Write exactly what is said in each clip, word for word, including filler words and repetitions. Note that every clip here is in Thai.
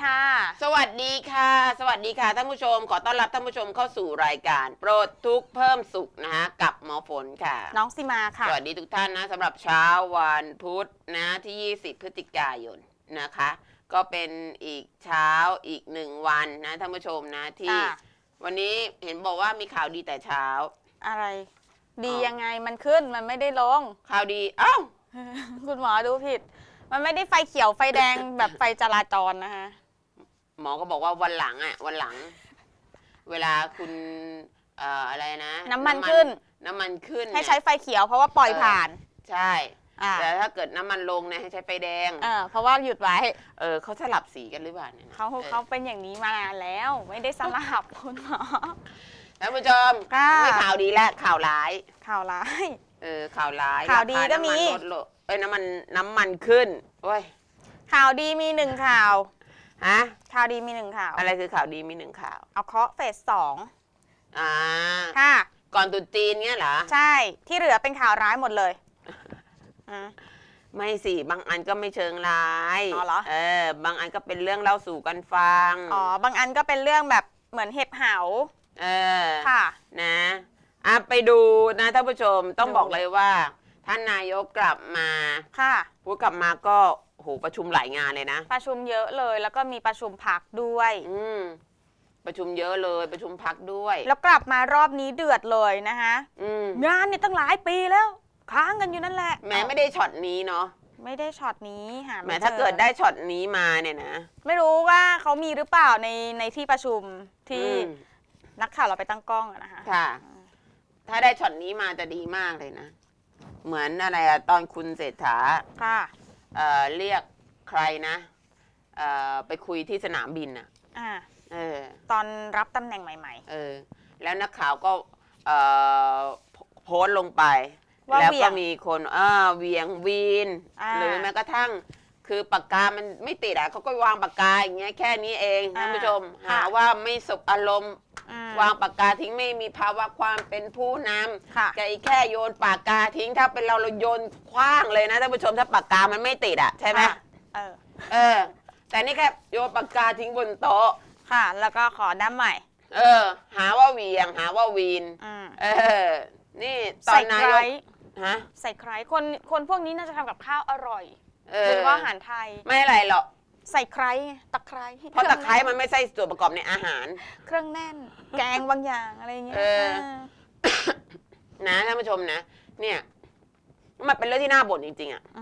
ค่ะสวัสดีค่ะสวัสดีค่ะท่านผู้ชมขอต้อนรับท่านผู้ชมเข้าสู่รายการโปรดทุกเพิ่มสุขนะฮะกับหมอฝนค่ะน้องซิมาค่ะสวัสดีทุกท่านนะสำหรับเช้าวันพุธนะที่ยี่สิบพฤศจิกายนนะคะก็เป็นอีกเช้าอีกหนึ่งวันนะท่านผู้ชมนะที่วันนี้เห็นบอกว่ามีข่าวดีแต่เช้าอะไรดียังไงมันขึ้นมันไม่ได้ลงข่าวดีอ้าวคุณหมอดูผิดมันไม่ได้ไฟเขียวไฟแดงแบบไฟจราจรนะคะหมอก็บอกว่าวันหลังอ่ะวันหลังเวลาคุณเอ่ออะไรนะน้ำมันขึ้นน้ำมันขึ้นให้ใช้ไฟเขียวเพราะว่าปล่อยผ่านใช่แต่ถ้าเกิดน้ำมันลงเนี่ยให้ใช้ไฟแดงเออเพราะว่าหยุดไว้เออเขาสลับสีกันหรือเปล่าเนี่ยเขาเขาเป็นอย่างนี้มานานแล้วไม่ได้สลับคุณหมอท่านผู้ชมไม่ข่าวดีแล้วข่าวร้ายข่าวร้ายเออข่าวร้ายข่าวดีก็มีเอ้ยน้ำมันน้ำมันขึ้นโอ้ยข่าวดีมีหนึ่งข่าวฮะข่าวดีมีหนึ่งข่าวอะไรคือข่าวดีมีหนึ่งข่าวเอาเคาะเฟสสองอ่าค่ะก่อนตรุษจีนเงี้ยเหรอใช่ที่เหลือเป็นข่าวร้ายหมดเลยไม่สิบางอันก็ไม่เชิงร้ายอ๋อเหรอเออบางอันก็เป็นเรื่องเล่าสู่กันฟังอ๋อบางอันก็เป็นเรื่องแบบเหมือนเห็บเหาเออค่ะนะอ่ะไปดูนะท่านผู้ชมต้องบอกเลยว่าท่านนายกกลับมาค่ะพูดกลับมาก็โหประชุมหลายงานเลยนะประชุมเยอะเลยแล้วก็มีประชุมพักด้วยอืมประชุมเยอะเลยประชุมพักด้วยแล้วกลับมารอบนี้เดือดเลยนะคะงานนี่ตั้งหลายปีแล้วค้างกันอยู่นั่นแหละแม้ไม่ได้ช็อตนี้เนาะไม่ได้ช็อตนี้หาแม้ถ้าเกิดได้ช็อตนี้มาเนี่ยนะไม่รู้ว่าเขามีหรือเปล่าในในที่ประชุมที่นักข่าวเราไปตั้งกล้องอะนะคะค่ะถ้าได้ช็อตนี้มาจะดีมากเลยนะเหมือนอะไรอะตอนคุณเศรษฐาค่ะเอ่อเรียกใครนะเอ่อไปคุยที่สนามบินอะอ่าเออตอนรับตำแหน่งใหม่ๆเออแล้วนักข่าวก็เอ่อโพสต์ลงไปแล้วก็มีคนเออเวียงวีนหรือแม้กระทั่งคือปากกามันไม่ติดอ่ะเขาก็วางปากกาอย่างเงี้ยแค่นี้เองท่านผู้ชมหาว่าไม่สบอารมณ์วางปากกาทิ้งไม่มีภาวะความเป็นผู้นำใจแค่โยนปากกาทิ้งถ้าเป็นเราเราโยนคว้างเลยนะท่านผู้ชมถ้าปากกามันไม่ติดอ่ะใช่ไหมเออเออแต่นี่แค่โยนปากกาทิ้งบนโต๊ะค่ะแล้วก็ขอน้ำใหม่เออหาว่าเวียงหาว่าวีนเออนี่ตอนนายกฮะใส่ไคร้คนคนพวกนี้น่าจะทำกับข้าวอร่อยหรือว่าอาหารไทยไม่อะไรหรอกใส่ไคร้ตะไคร้เพราะตะไคร้มันไม่ใช่ส่วนประกอบในอาหารเครื่องแน่นแกงบางอย่างอะไรเงี้ยนะท่านผู้ชมนะเนี่ยมันเป็นเรื่องที่น่าบ่นจริงๆอ่ะ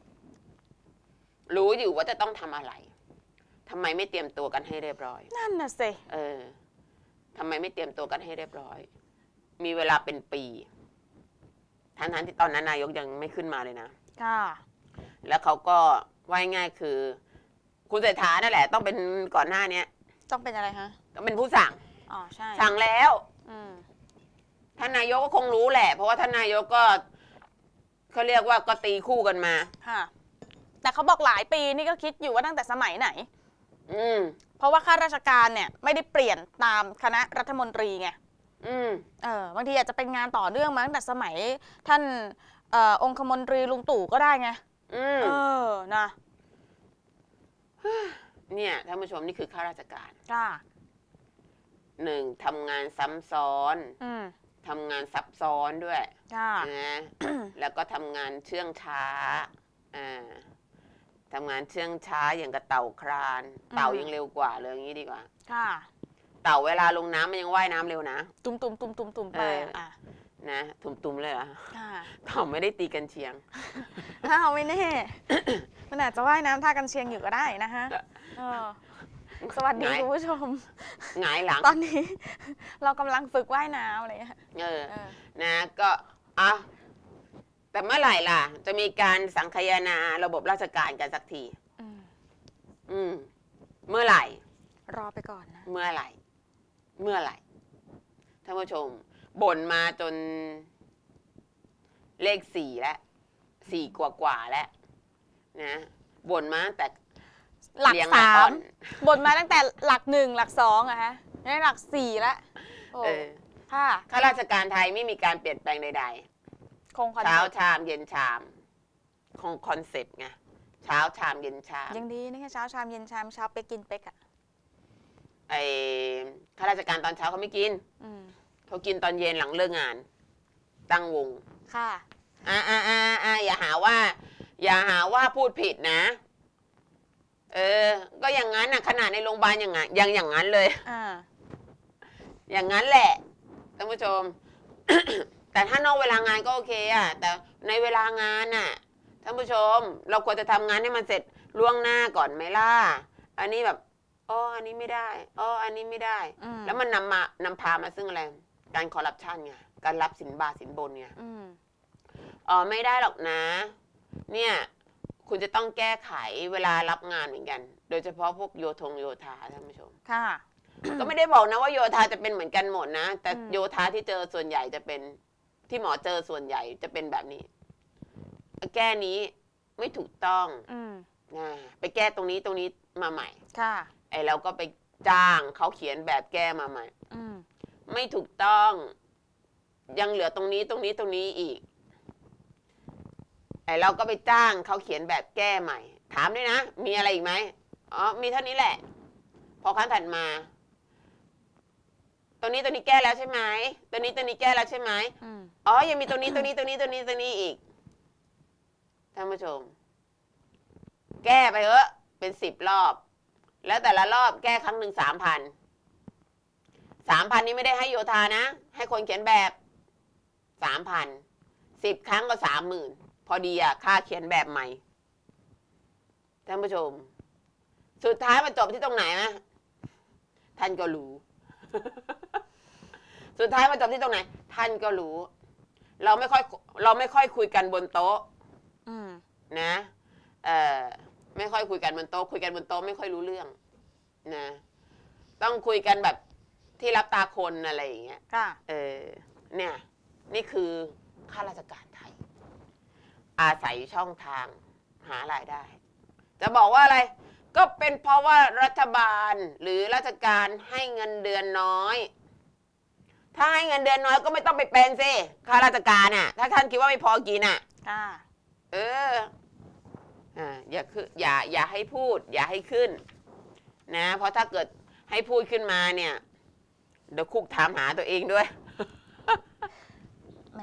รู้อยู่ว่าจะต้องทำอะไรทำไมไม่เตรียมตัวกันให้เรียบร้อยนั่นน่ะสิเออทำไมไม่เตรียมตัวกันให้เรียบร้อยมีเวลาเป็นปีทั้งๆที่ตอนนั้นนายกยังไม่ขึ้นมาเลยนะค่ะแล้วเขาก็ว่าง่ายคือคุณเศรษฐานั่นแหละต้องเป็นก่อนหน้านี้ต้องเป็นอะไรคะต้องเป็นผู้สั่งอ๋อใช่สั่งแล้วท่านนายกก็คงรู้แหละเพราะว่าท่านนายกก็เขาเรียกว่าก็ตีคู่กันมาค่ะแต่เขาบอกหลายปีนี่ก็คิดอยู่ว่าตั้งแต่สมัยไหนอืมเพราะว่าข้าราชการเนี่ยไม่ได้เปลี่ยนตามคณะรัฐมนตรีไงอืมเออบางทีอาจจะเป็นงานต่อเนื่องมาตั้งแต่สมัยท่านเอ่อองคมนตรีลุงตู่ก็ได้ไงอืมเออนะเนี่ยท่านผู้ชมนี่คือข้าราชการค่ะหนึ่งทำงานซ้ำซ้อนทำงานซับซ้อนด้วยนะแล้วก็ทำงานเชื่องช้าอ่าทำงานเชื่องช้าอย่างกับเต่าคลานเต่ายังเร็วกว่าเลยอย่างนี้ดีกว่าค่ะเต่าเวลาลงน้ำมันยังว่ายน้ำเร็วนะตุ้มตุ้มตุ้มตุ้มตุ้มไปอ่ะนะตุ่มตุ่มเลยเหรอเต่าไม่ได้ตีกันเชียงถ้าเอาไม่แน่มันอาจจะว่ายน้ำท่ากันเชียงอยู่ก็ได้นะฮะสวัสดีคุณผู้ชมหงายหลังตอนนี้เรากำลังฝึกว่ายน้ำอะไรเออนะก็อ่ะแต่เมื่อไหร่ล่ะจะมีการสังคายนาระบบราชการกันสักทีอืมเมื่อไหร่รอไปก่อนนะเมื่อไหร่เมื่อไหร่ท่านผู้ชมบ่นมาจนเลขสี่แล้วสี่กว่ากว่าแล้วนะบ่นมาตั้งแต่หลักสามบ่นมาตั้งแต่หลักหนึ่งหลักสองอะฮะนี่หลักสี่แล้วเออค่ะข้าราชการไทยไม่มีการเปลี่ยนแปลงใดๆคงเช้าชามเย็นชามคงคอนเซ็ปต์ไงเช้าชามเย็นชามยังดีนะแค่เช้าชามเย็นชามเช้าเป๊กกินเป๊กอ่ะไอ้ข้าราชการตอนเช้าเขาไม่กินอืมเขากินตอนเย็นหลังเลิกงาน ตั้งวงค่ะอ่าอ่าอ่าอ่าอย่าหาว่า อย่าหาว่าพูดผิดนะ เออ ก็อย่างนั้นนะขนาดในโรงพยาบาลอย่างงั้นยังอย่างนั้นเลยอ่าอย่างนั้นแหละท่านผู้ชม แต่ถ้านอกเวลางานก็โอเคอะแต่ในเวลางานน่ะท่านผู้ชม เราควรจะทำงานให้มันเสร็จล่วงหน้าก่อนไหมล่ะอันนี้แบบอ๋ออันนี้ไม่ได้อ๋ออันนี้ไม่ได้อืมแล้วมันนำมานำพามาซึ่งอะไรการคอร์รัปชันไงการรับสินบาทสินบนไงอืมอ๋อไม่ได้หรอกนะ เนี่ยคุณจะต้องแก้ไขเวลารับงานเหมือนกัน โดยเฉพาะพวกโยธงโยธาท่านผู้ชมค่ะก็ไม่ได้บอกนะว่าโยธาจะเป็นเหมือนกันหมดนะ แต่อืมโยธาที่เจอส่วนใหญ่จะเป็นที่หมอเจอส่วนใหญ่จะเป็นแบบนี้ แก้นี้ไม่ถูกต้องอืมนะไปแก้ตรงนี้ตรงนี้มาใหม่ค่ะไอ้เราก็ไปจ้างเขาเขียนแบบแก้มาใหม่อืมไม่ถูกต้อง ยังเหลือตรงนี้ตรงนี้ตรงนี้อีกไอ้เราก็ไปจ้างเขาเขียนแบบแก้ใหม่ ถามด้วยนะ มีอะไรอีกไหมอ๋อมีเท่านี้แหละ พอครั้งถัดมา ตัวนี้ตัวนี้แก้แล้วใช่ไหมตัวนี้ตัวนี้แก้แล้วใช่ไหมอืมอ๋อยังมีตัวนี้ตัวนี้ตัวนี้ตัวนี้ตัวนี้อีกท่านผู้ชม แก้ไปเถอะเป็นสิบรอบ แล้วแต่ละรอบแก้ครั้งหนึ่งสามพันสามพันนี้ไม่ได้ให้โยธานะ ให้คนเขียนแบบสามพันสิบครั้งก็สามหมื่นพอดีอะค่าเขียนแบบใหม่ท่านผู้ชม สุดท้ายมันจบที่ตรงไหนนะท่านก็รู้ สุดท้ายมันจบที่ตรงไหน ท่านก็รู้ เราไม่ค่อยเราไม่ค่อยคุยกันบนโต๊ะอืมนะเอ่อไม่ค่อยคุยกันบนโต๊ะคุยกันบนโต๊ะไม่ค่อยรู้เรื่องนะต้องคุยกันแบบที่รับตาคนอะไรอย่างเงี้ยค่ะเออเนี่ยนี่คือข้าราชการไทย อาศัยช่องทางหารายได้ จะบอกว่าอะไร ก็เป็นเพราะว่ารัฐบาลหรือราชการให้เงินเดือนน้อย ถ้าให้เงินเดือนน้อยก็ไม่ต้องไปเป็นสิข้าราชการน่ะถ้าท่านคิดว่าไม่พอกินน่ะค่ะเอออ่าอย่าคืออย่าอย่าให้พูด อย่าให้ขึ้น นะ เพราะถ้าเกิดให้พูดขึ้นมาเนี่ยเดี๋ยวคุกถามหาตัวเองด้วยแหม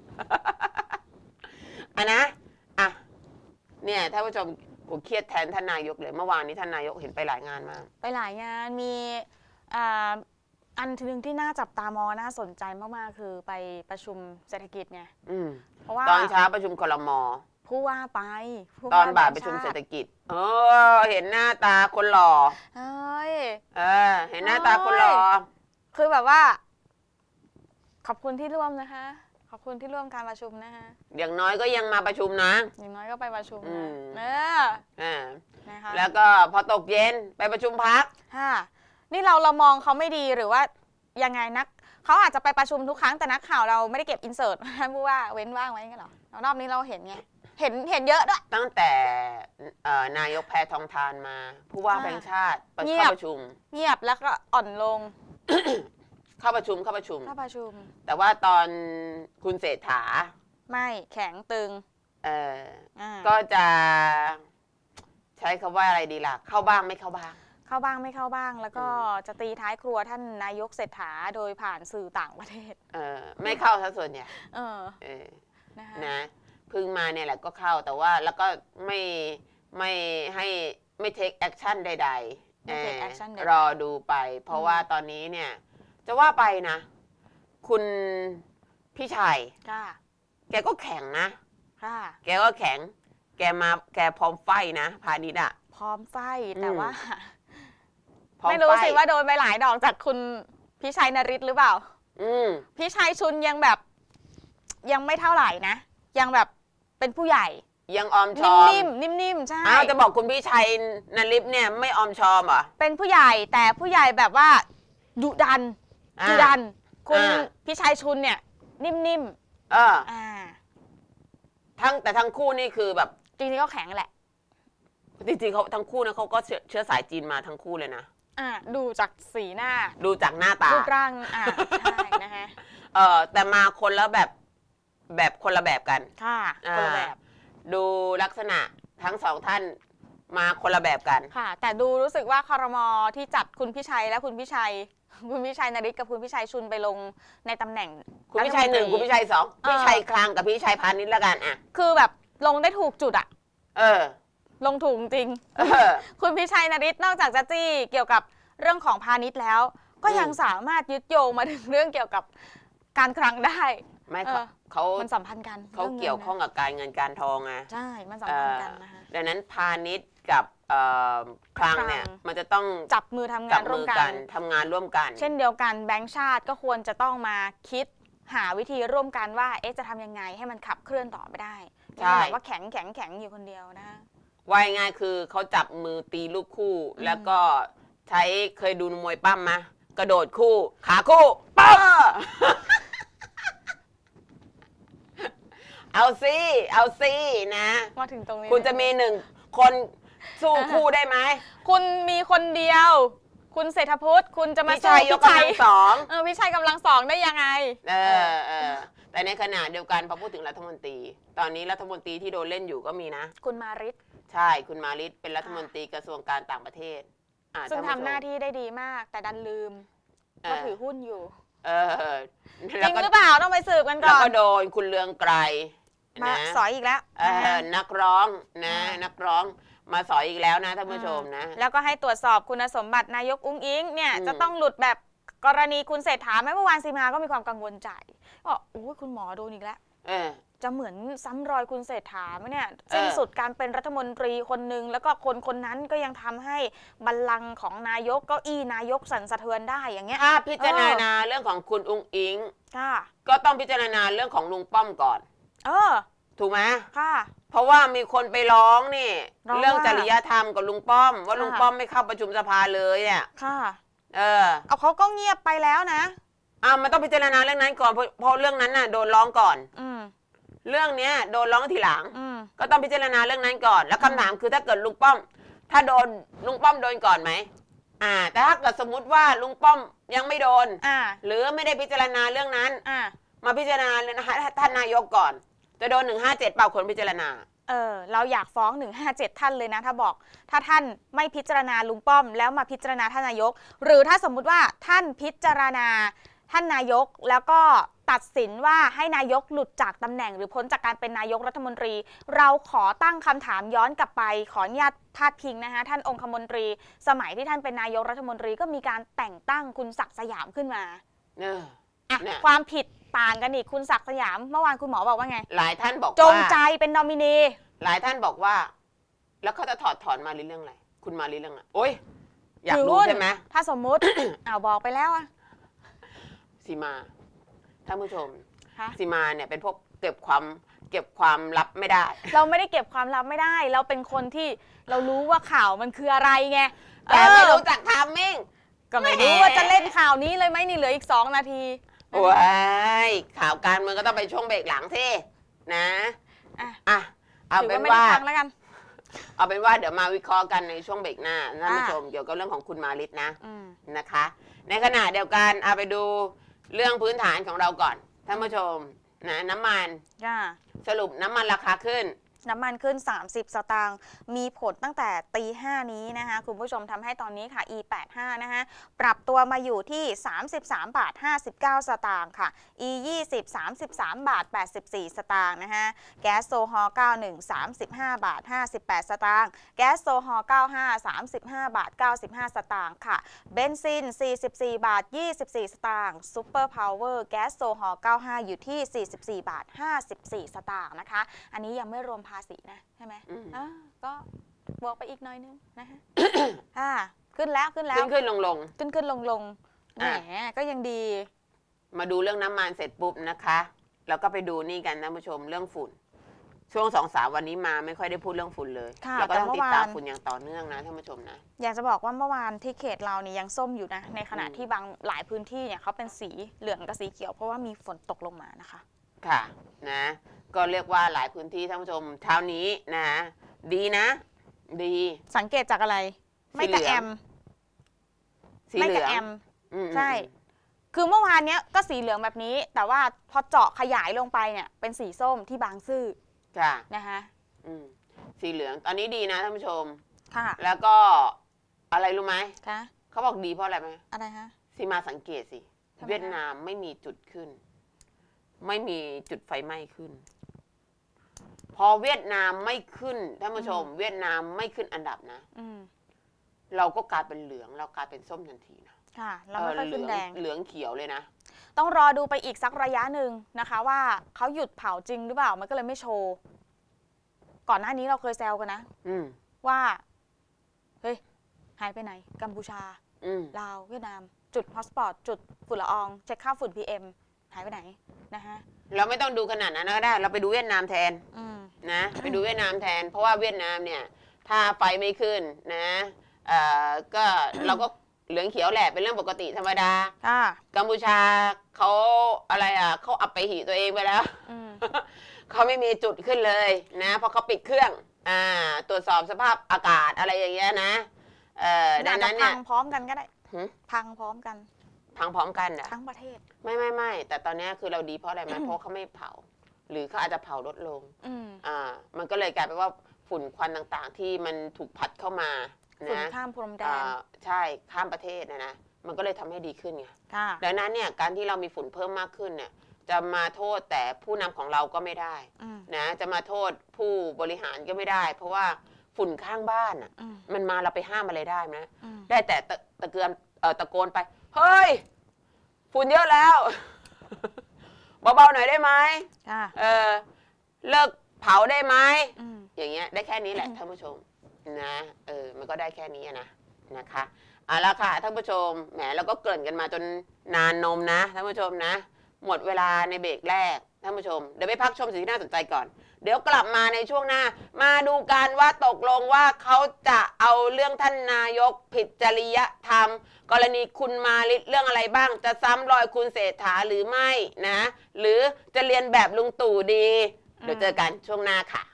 อ่ะนะอ่ะเนี่ยท่านผู้ชมผมเครียดแทนท่านนายกเลยเมื่อวานนี้ท่านนายกเห็นไปหลายงานมากไปหลายงานมีอ่าอันหนึงที่น่าจับตามองน่าสนใจมาก ๆ คือไปประชุมเศรษฐกิจไงอืมเพราะว่าตอนเช้าประชุมครมผู้ว่าไปผู้ตอนบ่ายแงประชุมชเศรติษฐกิจเออเห็นหน้าตาคนหล่อเอ้ยเออ เห็นหน้าตาคนหล่อคือแบบว่า ขอบคุณที่ร่วมนะคะ ขอบคุณที่ร่วมการประชุมนะคะอย่างน้อยก็ยังมาประชุมนะอย่างน้อยก็ไปประชุมอืนะมเอออ่านะคะแล้วก็พอตกเย็นไปประชุมพักค่ะนี่เราเรามองเขาไม่ดีหรือว่ายังไงนักเขาอาจจะไปประชุมทุกครั้งแต่นักข่าวเราไม่ได้เก็บอินเสิร์ต ท่านผู้ว่าเว้นว่างไว้งั้นเหรอรอบนี้เราเห็นไงเห็นเห็นเยอะด้วยตั้งแต่เอ่อนายกแพทองทานมา ผู้ว่าอ่าแบงค์ชาติไปเงียบเข้าประชุมเงียบแล้วก็อ่อนลงเข้าประชุมเข้าประชุมเข้าประชุมแต่ว่าตอนคุณเศรษฐาไม่แข็งตึงเอ่ออ่าก็จะใช้คำว่าอะไรดีล่ะ เข้าบ้างไม่เข้าบ้างเข้าบ้างไม่เข้าบ้าง แล้วก็อืมจะตีท้ายครัวท่านนายกเศรษฐาโดยผ่านสื่อต่างประเทศเออไม่เข้าซะส่วนใหญ่เออเออนะคะนะเพึ่งมาเนี่ยแหละก็เข้าแต่ว่าแล้วก็ไม่ไม่ให้ไม่เทคแอคชั่นใดๆไม่ take เอ่อ action ใดรอดูไป เพราะอืมว่าตอนนี้เนี่ย จะว่าไปนะ คุณพี่ชัยค่ะแกก็แข็งนะค่ะแกก็แข็ง แกมาแกพร้อมไฟนะพาณิชย์อะพร้อมไฟแต่อืมว่าพร้อมไม่รู้ไฟสิว่าโดนไปหลายดอกจากคุณพิชัยนฤทธิ์หรือเปล่าอืมพี่ชัยชุนยังแบบยังไม่เท่าไหร่นะ ยังแบบเป็นผู้ใหญ่ยังออมชนิอม่มๆนิ่มๆใช่อ้าวจะบอกคุณพี่ชัยนลิฟเนี่ยไม่ออมชอมเหรอเป็นผู้ใหญ่แต่ผู้ใหญ่แบบว่าดุดันอ่าดุดัน คุณอ่าพี่ชัยชุนเนี่ย นิ่มเออๆอ่าทั้งแต่ทั้งคู่นี่คือแบบจริงๆก็แข็งแหละจริงๆเขาทั้งคู่นะเขาก็เชื้อเชื้อสายจีนมาทั้งคู่เลยนะอ่าดูจากสีหน้าดูจากหน้าตารูปร่างอ่าใช่นะคะเออแต่มาคนละแบบแบบคนละแบบกันค่ะอ่าคนละแบบดูลักษณะทั้งสองท่านมาคนละแบบกันค่ะ แต่ดูรู้สึกว่าครม.ที่จัดคุณพิชัยและคุณพิชัย คุณพิชัยนฤทธิ์กับคุณพิชัยชุนไปลงในตำแหน่งคุณพิชัยหนึ่งคุณพิชัยสองเออพิชัยคลังกับพิชัยพาณิชย์ละกันอ่ะคือแบบลงได้ถูกจุดอะเออลงถูกจริงเออคุณพิชัยนฤทธิ์นอกจากจะจี้เกี่ยวกับเรื่องของพาณิชย์แล้ว ก็ยังอืมสามารถยึดโยงมาถึงเรื่องเกี่ยวกับการคลังได้ไม่เอเขาอเขามันสัมพันธ์กันเขารื่องงินเกี่ยวข้องกับการเงินการทองไงใช่มันสัมพันธ์กันนะคะดังนั้นพาณิชย์กับเอ่อคลังเนี่ยคลังมันจะต้องจับมือทำจังาบนร่มืวมอกักัน นทำงานร่วมกันเช่นเดียวกันแบงก์ชาติก็ควรจะต้องมาคิดหาวิธีร่วมกันว่าเอ๊ะจะทำยังไงให้มันขับเคลื่อนต่อไปได้ไม่ใช่แบบว่าแข็งแข็งแข็งอยู่คนเดียวนะคะว่ายง่ายคือเขาจับมือตีลูกคู่อืมแล้วก็ใช้เคยดูมวยปั้มมะกระโดดคู่ ขาคู่ปั้มเอาสิเอาสินะมาถึงตรงนี้คุณจะมีหนึ่งคนสู้คู่ได้ไหมคุณมีคนเดียว คุณเศรษฐพุทธคุณจะมาพี่ชัยยกกำลังสองเออพี่ชัยกำลังสองได้ยังไงเออเออแต่ในขณะเดียวกันพอพูดถึงรัฐมนตรี ตอนนี้รัฐมนตรีที่โดนเล่นอยู่ก็มีนะคุณมาริศใช่คุณมาลิศเป็นรัฐมนตรีกระทรวงการต่างประเทศอ่ะซึ่งท่ทำผู้ชมหน้าที่ได้ดีมาก แต่ดันลืมเอว่าอถือหุ้นอยู่เออจแล้วริงก็หรือเปล่าต้องไปสืบกันแล้วก่อนก็โดนคุณเลืองไกรมานะสอยอีกแล้วเอนะคะอนักร้องนะอ่านันักร้องมาสอยอีกแล้วนะท่านผู้ชมนะแล้วก็ให้ตรวจสอบคุณสมบัตินายกอุ้งอิงเนี่ยอืมจะต้องหลุดแบบกรณีคุณเศรษฐาไหมเมื่อวานซีมาก็มีความกังวลใจว่าโอ้ยคุณหมอโดนอีกแล้วเออจะเหมือนซ้ำรอยคุณเศรษฐาไหมเนี่ยเออสิ้นสุดการเป็นรัฐมนตรีคนหนึ่งแล้วก็คนคนนั้นก็ยังทำให้บัลลังก์ของนายกเก้าอี้นายกสั่นสะเทือนได้อย่างเงี้ยถ้าพิจารณาเรื่องของคุณอุ้งอิงค่ะก็ต้องพิจารณาเรื่องของลุงป้อมก่อนเออถูกไหมค่ะเพราะว่ามีคนไปร้องนี่ร้องเรื่องว่าจริยธรรมกับลุงป้อม ว่าค่ะลุงป้อมไม่เข้าประชุมสภาเลยเนี่ยค่ะเออเอาเขาก็เงียบไปแล้วนะอ่ามันต้องพิจารณาเรื่องนั้นก่อนเพราะเพราะเรื่องนั้นน่ะโดนร้องก่อนอืมเรื่องเนี้ยโดนร้องทีหลังอืมก็ต้องพิจารณาเรื่องนั้นก่อน แล้วคำถามคือถ้าเกิดลุงป้อม ถ้าโดนลุงป้อมโดนก่อนไหมอ่า แต่ถ้าเกิดสมมุติว่าลุงป้อมยังไม่โดนอ่าหรือไม่ได้พิจารณาเรื่องนั้นอ่ามาพิจารณาเลยนะคะท่านนายกก่อน จะโดนหนึ่งห้าเจ็ดเปล่าคนพิจารณาเออ เราอยากฟ้องหนึ่งห้าเจ็ดท่านเลยนะ ถ้าบอก ถ้าท่านไม่พิจารณาลุงป้อม แล้วมาพิจารณาท่านนายก หรือถ้าสมมุติว่าท่านพิจารณาท่านนายกแล้วก็ตัดสินว่าให้นายกหลุดจากตำแหน่ง หรือพ้นจากการเป็นนายกรัฐมนตรี เราขอตั้งคำถามย้อนกลับไป ขออนุญาตพาดพิงนะคะท่านองคมนตรี สมัยที่ท่านเป็นนายกรัฐมนตรีก็มีการแต่งตั้งคุณศักดิ์สยามขึ้นมาเอออ่ะเนี่ยความผิดต่างกันอีกคุณศักดิ์สยามเมื่อวานคุณหมอบอกว่าไงหลายท่านบอกจงว่าใจเป็นนอมินีหลายท่านบอกว่า แล้วเขาจะถอดถอนมาลิเรื่องอะไร คุณมาลิเรื่องอะไรโอ๊ยอยากถือรู้หุ้นใช่ไหมถ้าสมมุติ อ้าวบอกไปแล้วอะสีมาท่านผู้ชมฮะสีมาเนี่ยเป็นพวกเก็บความเก็บความลับไม่ได้เราไม่ได้เก็บความลับไม่ได้ เราเป็นคนที่เรารู้ว่าข่าวมันคืออะไรไงแต่ไม่เออรู้จักทามมิ่งก็ไม่รู้ว่าจะเล่นข่าวนี้เลยไหมนี่เหลืออีกสองนาทีโอ้ยข่าวการเมืองก็ต้องไปช่วงเบรกหลังสินะอ่ะอ่ะเอาถือเป็นว่าไม่ได้ว่าฟังแล้วกันเอาเป็นว่าเดี๋ยวมาวิเคราะห์กันในช่วงเบรกหน้าท่านผู้อ่าชมเกี่ยวกับเรื่องของคุณมาลิศนะอืมนะคะ ในขณะเดียวกันเอาไปดูเรื่องพื้นฐานของเราก่อนท่านผู้ชมนะน้ำมันจ้าสรุปน้ำมันราคาขึ้นน้ำมันขึ้นสามสิบสตางค์มีผลตั้งแต่ตีห้านี้นะคะคุณผู้ชมทำให้ตอนนี้ค่ะ อี แปดสิบห้า นะคะปรับตัวมาอยู่ที่สามสิบสามบาทห้าสิบเก้าสตางค์ค่ะ อี ยี่สิบ สามสิบสามบาทแปดสิบสี่สตางค์นะคะแก๊สโซฮอล์เก้าสิบเอ็ด สามสิบห้าบาทห้าสิบแปดสตางค์แก๊สโซฮอล์เก้าสิบห้า สามสิบห้าบาทเก้าสิบห้าสตางค์ค่ะเบนซินสี่สิบสี่บาทยี่สิบสี่สตางค์ซุปเปอร์พาวเวอร์แก๊สโซฮอล์เก้าสิบห้าอยู่ที่สี่สิบสี่บาทห้าสิบสี่สตางค์นะคะอันนี้ยังไม่รวมภาษีนะใช่ไหมอืมอ่าก็บวกไปอีกหน่อยนึงนะคะ อ่าขึ้นแล้วขึ้นแล้วขึ้นขึ้นลงลงขึ้นขึ้นลงลงแหมอ่ะก็ยังดีมาดูเรื่องน้ำมันเสร็จปุ๊บนะคะ แล้วก็ไปดูนี่กันท่านผู้ชมเรื่องฝุ่น ช่วงสองสามวันนี้มาไม่ค่อยได้พูดเรื่องฝุ่นเลยค่ะเราก็ต้องแต่ติเมื่ดอวานตามฝุ่นอย่างต่อเนื่องนะท่านผู้ชมนะอยากจะบอกว่าเมื่อวานที่เขตเรานี่ยังส้มอยู่นะ ในขณะอืมที่บางหลายพื้นที่เนี่ยเขาเป็นสีเหลืองกับสีเขียวเพราะว่ามีฝนตกลงมานะคะค่ะนะก็เรียกว่าหลายพื้นที่ท่านผู้ชมเช้านี้นะดีนะ ดีสังเกตจากอะไร ไม่กระแอมสีไม่เหกลืระองแอมอืมใช่ คือเมื่อวานเนี้ยก็สีเหลืองแบบนี้ แต่ว่าพอเจาะขยายลงไปเนี่ยเป็นสีส้มที่บางซื่อจ้ะนะคะอืมสีเหลืองตอนนี้ดีนะท่านผู้ชมค่ะแล้วก็อะไรรู้ไหมคะเขาบอกดีเพราะอะไรไหมอะไรคะสีมาสังเกตสิทำไมคะเวียดนามไม่มีจุดขึ้น ไม่มีจุดไฟไหม้ขึ้น พอเวียดนามไม่ขึ้นท่านผู้ชม เวียดนามไม่ขึ้นอันดับนะอืมเราก็กลายเป็นเหลืองเรากลายเป็นส้มทันทีนะค่ะเราไม่ค่อยเหลืขึ้นองแดงเหลืองเขียวเลยนะต้องรอดูไปอีกสักระยะหนึ่งนะคะ ว่าเขาหยุดเผาจริงหรือเปล่ามันก็เลยไม่โชว์ ก่อนหน้านี้เราเคยแซวกันนะอืมว่าเฮ้ยหายไปไหน กัมพูชาอืมลาวเวียดนาม จุดฮอตสปอตจุดฝุ่นละอองเช็คค่าฝุ่น พี เอ็ม หายไปไหนนะคะเราไม่ต้องดูขนาดนั้นก็ได้ เราไปดูเวียดนามแทนอืมนะ ไปดูเวียดนามแทน เพราะว่าเวียดนามเนี่ยถ้าไฟไม่ขึ้นนะเอ่อก็ เราก็เหลืองเขียวแหละเป็นเรื่องปกติธรรมดาค่ะกัมพูชาเขาอะไรอ่ะเขาอับไปหีตัวเองไปแล้วอืมเขาไม่มีจุดขึ้นเลยนะเพราะเขาปิดเครื่องอ่าตรวจสอบสภาพอากาศอะไรอย่างเงี้ยนะเอ่อดัอาง จจะนั้นพัเนี่ยงพร้อมกันก็ได้หึพังพร้อมกันพังพร้อมกันอ่ะทั้งประเทศไม่ไม่ไม่แต่ตอนเนี้ยคือเราดีเพราะอะไรไหม เพราะเขาไม่เผา หรือเขาอาจจะเผาลดลงอืมอ่ามันก็เลยกลายเป็นว่าฝุ่นควันต่างๆ ที่มันถูกพัดเข้ามาฝุ่นนะข้ามพรมแดอ่าน ใช่ข้ามประเทศนะนะมันก็เลยทำให้ดีขึ้นไงค่ะดังนั้นเนี่ยการที่เรามีฝุ่นเพิ่มมากขึ้นเนี่ยจะมาโทษแต่ผู้นำของเราก็ไม่ได้อืมนะจะมาโทษผู้บริหารก็ไม่ได้ เพราะว่าฝุ่นข้างบ้านอ่ะอืมมันมาเราไปห้ามอะไรได้ไหมอืมได้แต่ตะตะเกือนเออตะโกนไปเฮ้ยฝุ่นเยอะแล้ว เบาๆหน่อยได้ไหมค่ะเออเลิกเผาได้ไหมอืมอย่างเงี้ยได้แค่นี้แหละท่านผู้ชมนะเออมันก็ได้แค่นี้อะนะนะคะเอาละค่ะท่านผู้ชมแหมเราก็เกริ่นกันมาจนนานนมนะท่านผู้ชมนะ หมดเวลาในเบรกแรกท่านผู้ชมเดี๋ยวไปพักชมสิ่งที่น่าสนใจก่อน เดี๋ยวกลับมาในช่วงหน้า มาดูกันว่าตกลงว่าเขาจะเอาเรื่องท่านนายกผิดจริยธรรม กรณีคุณมาลิตเรื่องอะไรบ้าง จะซ้ำรอยคุณเศรษฐาหรือไม่นะ หรือจะเรียนแบบลุงตู่ดี เดี๋ยวเจอกันช่วงหน้าค่ะ